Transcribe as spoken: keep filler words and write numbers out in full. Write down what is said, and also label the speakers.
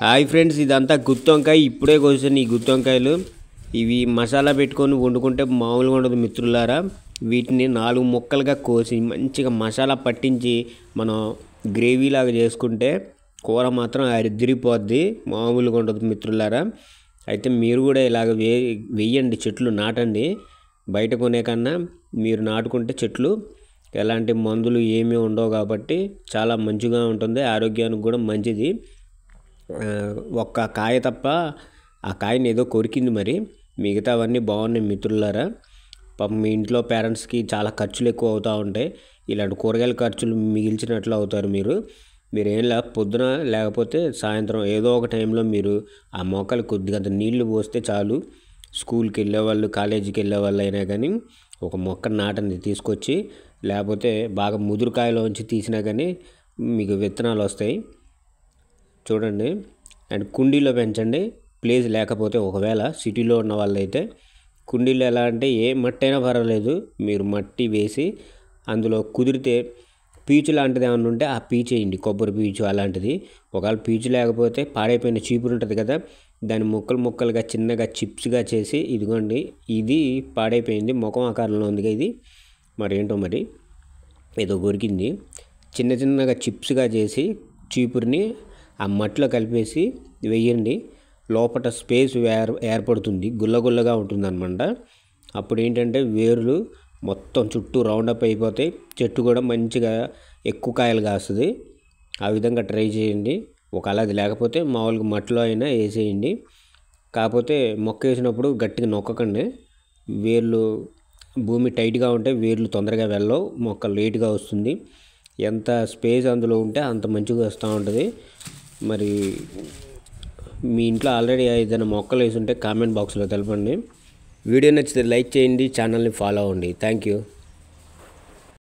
Speaker 1: Hi friends, ఇదంతా గుత్తి వంకాయ. ఇప్పుడే కోసాను ఈ గుత్తి వంకాయలు. ఇవి మసాలా పెట్టుకొని వండుకుంటే మామూలుగా ఉండదు మిత్రులారా. వీటిని నాలుగు ముక్కలుగా కోసి మంచిగా మసాలా పట్టించి మనం గ్రేవీ లాగా చేసుకుంటే కూర మాత్రం అరిదిరిపోద్ది, మామూలుగా ఉండదు మిత్రులారా. అయితే మీరు కూడా ఇలాగ వే వెయ్యండి, చెట్లు నాటండి. బయట కొనే కన్నా మీరు నాటుకుంటే చెట్లు ఎలాంటి మందులు ఏమీ ఉండవు కాబట్టి చాలా మంచిగా ఉంటుంది, ఆరోగ్యానికి కూడా మంచిది. ఒక్క కాయ తప్ప ఆ కాయని ఏదో కొరికింది, మరి మిగతావన్నీ బాగున్నాయి మిత్రులారా. పాపం మీ ఇంట్లో పేరెంట్స్కి చాలా ఖర్చులు ఎక్కువ అవుతూ ఉంటాయి. ఇలాంటి కూరగాయల ఖర్చులు మిగిల్చినట్లు అవుతారు మీరు. మీరు ఏం లే పొద్దున లేకపోతే సాయంత్రం ఏదో ఒక టైంలో మీరు ఆ మొక్కలు కొద్దిగా నీళ్లు పోస్తే చాలు. స్కూల్కి వెళ్ళేవాళ్ళు, కాలేజీకి వెళ్ళేవాళ్ళు అయినా కానీ ఒక మొక్క నాటండి తీసుకొచ్చి, లేకపోతే బాగా ముదురుకాయలోంచి తీసినా కానీ మీకు విత్తనాలు వస్తాయి. చూడండి, అండ్ కుండీలో పెంచండి. ప్లేస్ లేకపోతే ఒకవేళ సిటీలో ఉన్న వాళ్ళైతే కుండీలో ఎలా అంటే ఏ మట్టి అయినా పర్వాలేదు, మీరు మట్టి వేసి అందులో కుదిరితే పీచు లాంటిది ఏమైనా ఉంటే ఆ పీచు వేయండి, కొబ్బరి పీచు అలాంటిది. ఒకవేళ పీచు లేకపోతే పాడైపోయిన చీపురు ఉంటుంది కదా, దాన్ని ముక్కలు ముక్కలుగా చిన్నగా చిప్స్గా చేసి, ఇదిగోండి ఇది పాడైపోయింది, ముఖం ఆకారంలో ఉంది ఇది, మరి ఏంటో మరి ఏదో కొరికింది. చిన్న చిన్నగా చిప్స్గా చేసి చీపురుని ఆ మట్టిలో కలిపేసి వేయండి. లోపల స్పేస్ ఏర్ ఏర్పడుతుంది, గుల్లగుల్లగా ఉంటుంది అనమాట. అప్పుడు ఏంటంటే వేర్లు మొత్తం చుట్టూ రౌండప్ అయిపోతాయి, చెట్టు కూడా మంచిగా ఎక్కువ కాయలు కాస్తుంది. ఆ విధంగా ట్రై చేయండి. ఒకవేళ అది లేకపోతే మామూలుగా మట్టిలో అయినా వేసేయండి. కాకపోతే మొక్క వేసినప్పుడు గట్టిగా నొక్కకండి, వేర్లు భూమి టైట్గా ఉంటే వేర్లు తొందరగా వెళ్ళవు, మొక్క లేట్గా వస్తుంది. ఎంత స్పేస్ అందులో ఉంటే అంత మంచిగా వస్తూ ఉంటుంది. మరి మీ ఇంట్లో ఆల్రెడీ ఏదైనా మొక్కలు వేసి ఉంటే కామెంట్ బాక్స్లో తెలపండి. వీడియో నచ్చితే లైక్ చేయండి, ఛానల్ని ఫాలో అవ్వండి. Thank you.